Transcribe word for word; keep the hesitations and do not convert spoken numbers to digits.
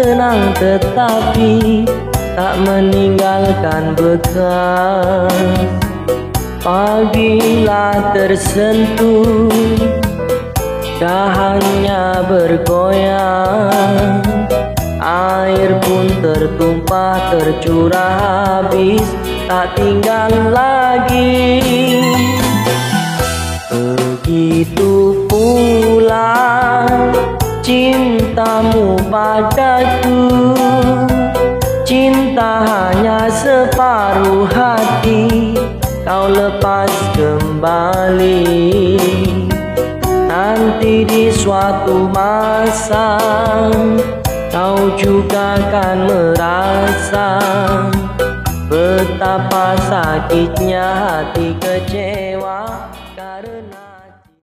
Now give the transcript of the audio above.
kenang tetapi tak meninggalkan bekas. Apabila tersentuh, dahannya bergoyang, air pun tertumpah tercurah habis, tak tinggal lagi. Begitu pula cintamu padaku, cinta hanya separuh hati, kau lepas kembali. Nanti di suatu masa kau juga akan merasa betapa sakitnya hati kecewa.